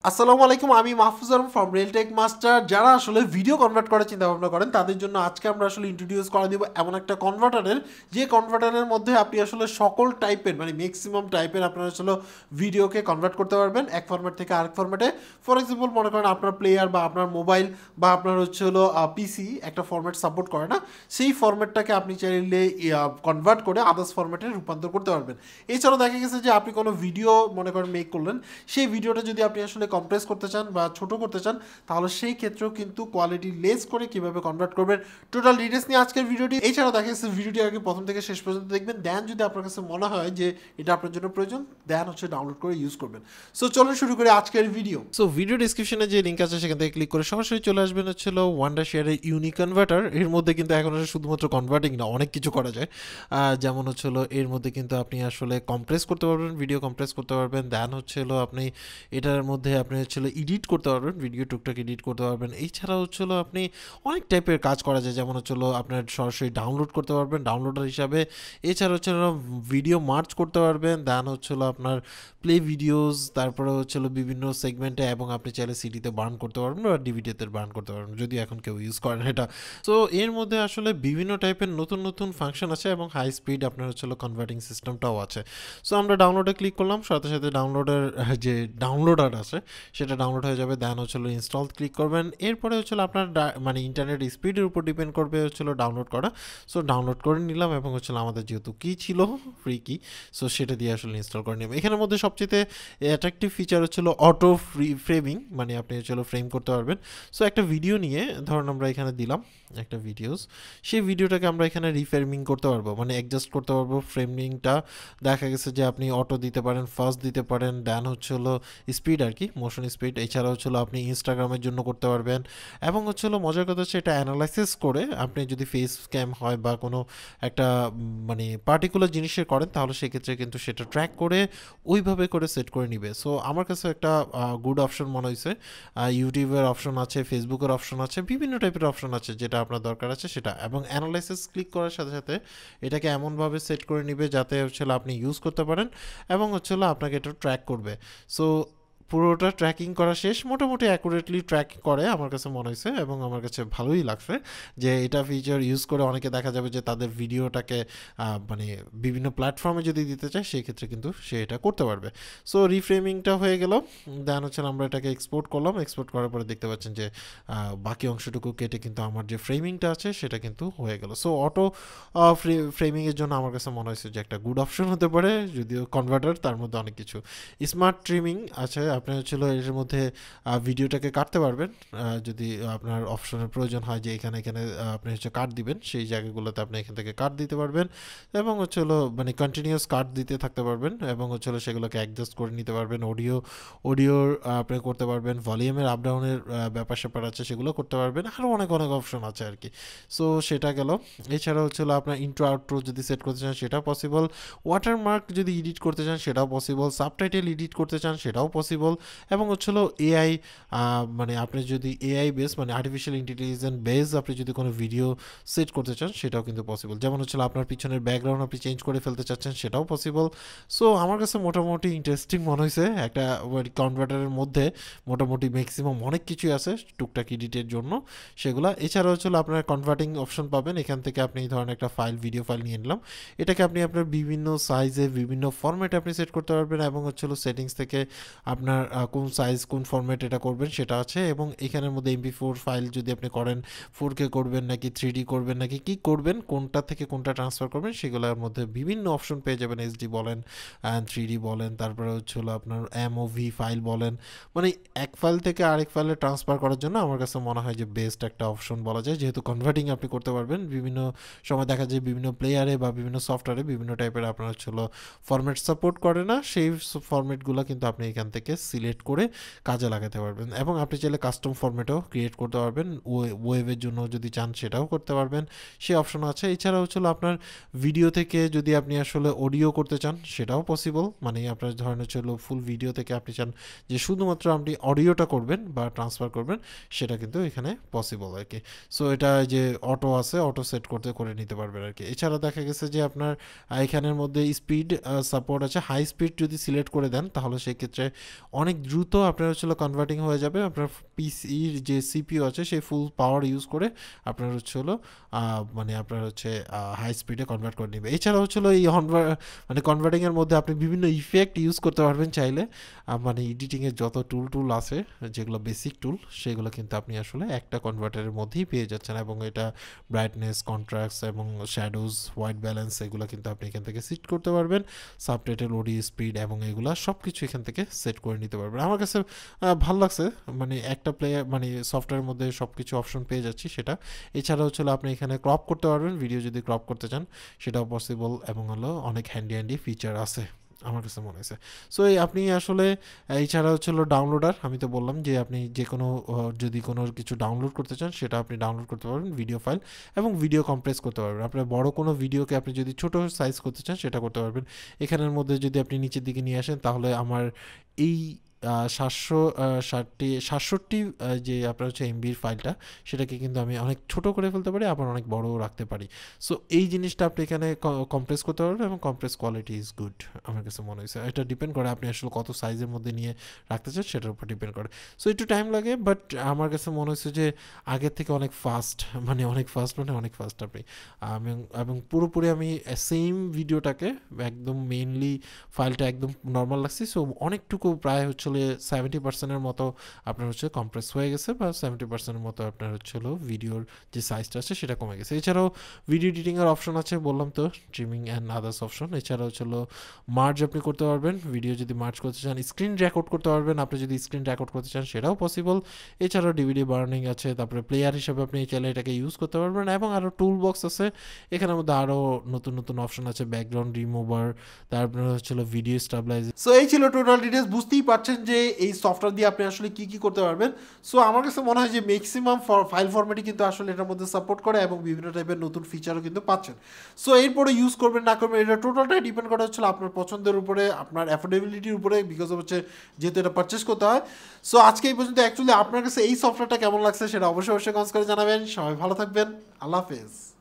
আসসালামু আলাইকুম, আমি Mahfuz Alam from Realtech master. যারা আসলে ভিডিও কনভার্ট করার চিন্তা ভাবনা করেন তাদের জন্য আজকে আমরা আসলে ইন্ট্রোডিউস করে দিব এমন একটা কনভার্টারের, যে কনভার্টারের মধ্যে আপনি আসলে সকল টাইপের মানে ম্যাক্সিমাম টাইপের আপনার আসলে ভিডিওকে কনভার্ট করতে পারবেন এক ফরম্যাট থেকে আরেক ফরম্যাটে। ফর এক্সাম্পল মনে করেন আপনার প্লেয়ার বা আপনার মোবাইল বা আপনার পিসি একটা ফরম্যাট সাপোর্ট করে না, সেই ফরম্যাটটাকে আপনি চাইলে কনভার্ট করে আদার্স ফরম্যাটে রূপান্তর করতে পারবেন। এছাড়াও দেখা গেছে যে আপনি কোনো ভিডিও মনে করেন মেক করলেন, সেই ভিডিওটা যদি আপনি আসলে কম্প্রেস করতে চান বা ছোট করতে চান, তাহলে সেই ক্ষেত্রেও কিন্তু কোয়ালিটি লেস করে কিভাবে কনভার্ট করবেন টোটাল ডিটেলস নিয়ে আজকের ভিডিওটি। এছাড়াও দেখা গেছে ভিডিওটি আগে প্রথম থেকে শেষ পর্যন্ত দেখবেন, দেন যদি আপনার কাছে মনে হয় যে এটা আপনার জন্য প্রয়োজন, দেন ডাউনলোড করে ইউজ করবেন। সো চলুন শুরু করি আজকের ভিডিও। সো ভিডিও ডিসক্রিপশনে যে লিঙ্ক আছে সেখান থেকে ক্লিক করে সরাসরি চলে আসবেন ওয়ান্ডারশেয়ারের ইউনিকনভার্টার। এর মধ্যে কিন্তু এখন শুধুমাত্র কনভার্টিং না, অনেক কিছু করা যায়। যেমন এর মধ্যে কিন্তু আপনি আসলে কম্প্রেস করতে পারবেন, ভিডিও কম্প্রেস করতে পারবেন। দেন আপনি এটার মধ্যে আপনি এডিট করতে পারবেন, ভিডিও টুকটাক এডিট করতে পারবেন। এছাড়া আপনি অনেক টাইপের কাজ করা যায়, যেমন আপনার সরাসরি ডাউনলোড করতে পারবেন ডাউনলোডার হিসাবে। এছাড়া ভিডিও মার্চ করতে পারবেন। দেন আপনার প্লে ভিডিওস, তারপরে বিভিন্ন সেগমেন্টে, এবং আপনি চাইলে সিডিতে বার্ন করতে পারবেন বা ডিভিডিতে বার্ন করতে পারবেন, যদি এখন কেউ ইউজ করেন এটা। সো এর মধ্যে আসলে বিভিন্ন টাইপের নতুন নতুন ফাংশন আছে এবং হাই স্পিড আপনার কনভার্টিং সিস্টেমটাও আছে। সো আমরা ডাউনলোডে ক্লিক করলাম, সাথে সাথে ডাউনলোডের যে ডাউনলোডার আছে সেটা ডাউনলোড হয়ে যাবে। দেন ইনস্টল ক্লিক করবেন। এরপরে আপনার মানে ইন্টারনেট স্পিডের উপর ডিপেন্ড করবে ডাউনলোড করা। সো ডাউনলোড করে নিলাম, এবং আমাদের যেহেতু কি ছিল ফ্রি কি, সো সেটা দিয়ে ইনস্টল করে নিলাম। এখানের মধ্যে সবচেয়ে অ্যাট্রাকটিভ ফিচার অটো ফ্রেমিং, মানে আপনি ফ্রেম করতে পারবেন। সো একটা ভিডিও নিয়ে ধরুন আমরা এখানে দিলাম একটা ভিডিওস, সেই ভিডিওটাকে আমরা এখানে রিফ্রেমিং করতে পারবো, মানে অ্যাডজাস্ট করতে পারবো ফ্রেমিংটা। দেখা গেছে যে আপনি অটো দিতে পারেন, ফাস্ট দিতে পারেন, দেন স্পিড আর কি, মোশন স্পিড। এছাড়া আপনি ইনস্টাগ্রামের জন্য করতে পারবেন। এবং মজার কথা হচ্ছে এটা অ্যানালাইসিস করে আপনি যদি ফেস স্ক্যাম হয় বা কোনো একটা মানে পার্টিকুলার জিনিসের করেন, তাহলে সেক্ষেত্রে কিন্তু সেটা ট্র্যাক করে ওইভাবে করে সেট করে নিবে। সো আমার কাছে একটা গুড অপশন মনে হয়েছে। ইউটিউবের অপশন আছে, ফেসবুকের অপশন আছে, বিভিন্ন টাইপের অপশন আছে, যেটা আপনার দরকার আছে সেটা। এবং অ্যানালাইসিস ক্লিক করার সাথে সাথে এটাকে এমনভাবে সেট করে নিবে যাতে আপনি ইউজ করতে পারেন, এবং আপনাকে এটা ট্র্যাক করবে। সো পুরোটা ট্র্যাকিং করা শেষ, মোটামুটি অ্যাকুরেটলি ট্র্যাক করে আমার কাছে মনে হয়েছে, এবং আমার কাছে ভালোই লাগছে যে এটা ফিচার ইউজ করে অনেকে দেখা যাবে যে তাদের ভিডিওটাকে মানে বিভিন্ন প্ল্যাটফর্মে যদি দিতে চায় সেই ক্ষেত্রে কিন্তু সে এটা করতে পারবে। সো রিফ্রেমিংটা হয়ে গেল। দেন আমরা এটাকে এক্সপোর্ট করলাম। এক্সপোর্ট করার পরে দেখতে পাচ্ছেন যে বাকি অংশটুকু কেটে কিন্তু আমার যে ফ্রেমিংটা আছে সেটা কিন্তু হয়ে গেল। সো অটো ফ্রেমিংয়ের জন্য আমার কাছে মনে হয়েছে যে একটা গুড অপশন হতে পারে, যদিও কনভার্টার তার মধ্যে অনেক কিছু। স্মার্ট ট্রিমিং আছে, আপনি এর মধ্যে ভিডিওটাকে কাটতে পারবেন, যদি আপনার অপশনের প্রয়োজন হয় যে এখানে এখানে আপনি কাট দিবেন, সেই জায়গাগুলোতে আপনি এখান থেকে কাট দিতে পারবেন, এবং মানে কন্টিনিউয়াস কাট দিতে থাকতে পারবেন, এবং সেগুলোকে অ্যাডজাস্ট করে নিতে পারবেন। অডিওর আপনি করতে পারবেন, ভলিউমের আপ ডাউনের ব্যাপার স্যাপার আছে, সেগুলো করতে পারবেন। আরও অনেক অনেক অপশন আছে আর কি। সো সেটা গেল। এছাড়া আপনার ইন্ট্রো আউট্রো যদি সেট করতে চান সেটাও পসিবল, ওয়াটারমার্ক যদি এডিট করতে চান সেটাও পসিবল, সাবটাইটেল এডিট করতে চান সেটাও পসিবল, এবং এআই, মানে আপনি যদি এআই বেস মানে আর্টিফিশিয়াল ইন্টেলিজেন্স বেস আপনি যদি কোনো ভিডিও সেট করতে চান সেটাও কিন্তু পসিবল। যেমন আপনার পিছনের ব্যাকগ্রাউন্ড আপনি চেঞ্জ করে ফেলতে চাচ্ছেন সেটাও পসিবল। সো আমার কাছে মোটামুটি ইন্টারেস্টিং মনে হয়েছে একটা কনভার্টারের মধ্যে। মোটামুটি ম্যাক্সিমাম অনেক কিছুই আছে টুকটাক এডিটের জন্য সেগুলো। এছাড়াও আপনার কনভার্টিং অপশন পাবেন, এখান থেকে আপনি এই ধরনের একটা ফাইল, ভিডিও ফাইল নিয়ে নিলাম, এটাকে আপনি আপনার বিভিন্ন সাইজে বিভিন্ন ফরম্যাটে আপনি সেট করতে পারবেন, এবং সেটিংস থেকে আপনার কোন সাইজ কোন ফরম্যাট এটা করবেন সেটা আছে। এবং এখানের মধ্যে MP4 ফাইল যদি আপনি করেন, 4K করবেন নাকি 3D করবেন নাকি কি করবেন, কোনটা থেকে কোনটা ট্রান্সফার করবেন, সেগুলোর মধ্যে বিভিন্ন অপশন পেয়ে যাবেন। SD বলেন, 3D বলেন, তারপরে আপনার MOV ফাইল বলেন, মানে এক ফাইল থেকে আরেক ফাইলে ট্রান্সফার করার জন্য আমার কাছে মনে হয় যে বেস্ট একটা অপশন বলা যায়, যেহেতু কনভার্টিং আপনি করতে পারবেন। বিভিন্ন সময় দেখা যায় বিভিন্ন প্লেয়ারে বা বিভিন্ন সফটওয়্যারে বিভিন্ন টাইপের আপনার ফরম্যাট সাপোর্ট করে না, সেই ফরম্যাটগুলো কিন্তু আপনি এখান থেকে সিলেক্ট করে কাজে লাগাতে পারবেন। এবং আপনি চাইলে কাস্টম ফরম্যাটও ক্রিয়েট করতে পারবেন, ওয়েবের জন্য যদি চান সেটাও করতে পারবেন, সেই অপশন আছে। এছাড়া আপনার ভিডিও থেকে যদি আপনি অডিও করতে চান সেটাও পসিবল, মানে আপনার ধরেন ফুল ভিডিও থেকে আপনি চান যে শুধুমাত্র আপনি অডিওটা করবেন বা ট্রান্সফার করবেন, সেটা কিন্তু এখানে পসিবল আর কি। সো এটা যে অটো আছে, অটো সেট করতে করে নিতে পারবেন আর কি। এছাড়া দেখা গেছে যে আপনার এখানের মধ্যে স্পিড সাপোর্ট আছে, হাই স্পিড যদি সিলেক্ট করে দেন তাহলে সেক্ষেত্রে অনেক দ্রুত আপনার হচ্ছে কনভার্টিং হয়ে যাবে। আপনার পিসির যে সিপিইউ আছে সেই ফুল পাওয়ার ইউজ করে আপনার হচ্ছে মানে আপনার হচ্ছে হাই স্পিডে কনভার্ট করে নেবে। এছাড়া হচ্ছে এই মানে কনভার্টিংয়ের মধ্যে আপনি বিভিন্ন ইফেক্ট ইউজ করতে পারবেন চাইলে। মানে এডিটিংয়ের যত টুল আছে যেগুলো বেসিক টুল সেগুলো কিন্তু আপনি আসলে একটা কনভার্টারের মধ্যেই পেয়ে যাচ্ছেন, এবং এটা ব্রাইটনেস, কন্ট্রাস্ট এবং শ্যাডোজ, হোয়াইট ব্যালেন্স এগুলো কিন্তু আপনি এখান থেকে সেট করতে পারবেন। সাবটাইটেল, ওডি, স্পিড এবং এগুলো সব কিছু এখান থেকে সেট করে নিতে পারবেন। আমার কাছে ভালো লাগছে, মানে একটা মানে সফটওয়্যারের মধ্যে সব কিছু অপশন পেয়ে যাচ্ছি সেটা। এছাড়া হচ্ছে আপনি এখানে ক্রপ করতে পারবেন, ভিডিও যদি ক্রপ করতে চান সেটাও পসিবল, এবং অনেক হ্যান্ডি ফিচার আছে আমার কাছে মনে হয়েছে। সো আপনি আসলে এছাড়া হচ্ছে ডাউনলোডার, আমি তো বললাম যে আপনি যে কোনো যদি কোনো কিছু ডাউনলোড করতে চান সেটা আপনি ডাউনলোড করতে পারবেন, ভিডিও ফাইল, এবং ভিডিও কম্প্রেস করতে পারবেন। আপনার বড় কোনো ভিডিওকে আপনি যদি ছোট সাইজ করতে চান সেটা করতে পারবেন। এখানের মধ্যে যদি আপনি নিচের দিকে নিয়ে আসেন তাহলে আমার এই 760 যে আপনার হচ্ছে এমবির ফাইলটা সেটাকে কিন্তু আমি অনেক ছোট করে ফেলতে পারি, আবার অনেক বড়ও রাখতে পারি। সো এই জিনিসটা আপনি এখানে কম্প্রেস করতে পারবেন, এবং কম্প্রেস কোয়ালিটি ইজ গুড আমার কাছে মনে হয়েছে। এটা ডিপেন্ড করে আপনি আসলে কত সাইজের মধ্যে নিয়ে রাখতে চান সেটার উপর ডিপেন্ড করে। সো একটু টাইম লাগে, বাট আমার কাছে মনে হয়েছে যে আগের থেকে অনেক ফাস্ট, মানে অনেক ফাস্ট আপনি। এবং পুরোপুরি আমি সেম ভিডিওটাকে একদম মেইনলি ফাইলটা একদম নর্মাল লাগছে। সো অনেকটুকু প্রায় হচ্ছে 70%-এর মতো আপনার হচ্ছে কম্প্রেস হয়ে গেছে, বা 70%-এর মতো আপনার হচ্ছে ভিডিওর যে সাইজটা আছে সেটা কমে গেছে। এছাড়াও ভিডিও এডিটিংয়ের অপশন আছে, বললাম তো, স্ট্রিমিং অ্যান্ড আদার্স অপশন। এছাড়া হচ্ছে মার্জ আপনি করতে পারবেন, ভিডিও যদি মার্জ করতে চান। স্ক্রিন রেকর্ড করতে পারবেন, আপনি যদি স্ক্রিন রেকর্ড করতে চান সেটাও পসিবল। এছাড়াও ডিভিডি বার্নিং আছে, তারপরে প্লেয়ার হিসেবে আপনি চাইলে এটাকে ইউজ করতে পারবেন, এবং আরও টুল বক্স আছে এখানের মধ্যে, আরও নতুন অপশন আছে, ব্যাকগ্রাউন্ড রিমুভার, তারপরে হচ্ছে ভিডিও স্টাবলাইজার। সো এই ছিল টোটাল ডিটেলস। বুঝতেই পারছেন যে এই সফটওয়্যার দিয়ে আপনি আসলে কি করতে পারবেন। সো আমার কাছে মনে হয় যে ম্যাক্সিমাম ফাইল ফরম্যাটই কিন্তু আসলে এটার মধ্যে সাপোর্ট করে, এবং বিভিন্ন টাইপের নতুন ফিচারও কিন্তু পাচ্ছেন। সো এরপরে ইউজ করবেন না করবেন এটা টোটালটাই ডিপেন্ড করা হচ্ছে আপনার পছন্দের উপরে, আপনার অ্যাফোর্ডেবিলিটির উপরে, বিকজ হচ্ছে যেহেতু এটা পারচেস করতে হয়। সো আজকে এই পর্যন্ত। অ্যাকচুয়ালি আপনার কাছে এই সফটওয়্যারটা কেমন লাগছে সেটা অবশ্যই কমেন্টস করে জানাবেন। সবাই ভালো থাকবেন, আল্লাহ হাফেজ।